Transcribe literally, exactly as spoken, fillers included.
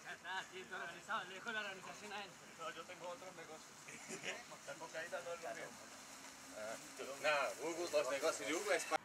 Ah, sí, tú organizado, le dejo la organización a él. No, yo tengo otros negocios. La cocaína no es lo mío. Ah, na, Hugo, los negócios de Hugo es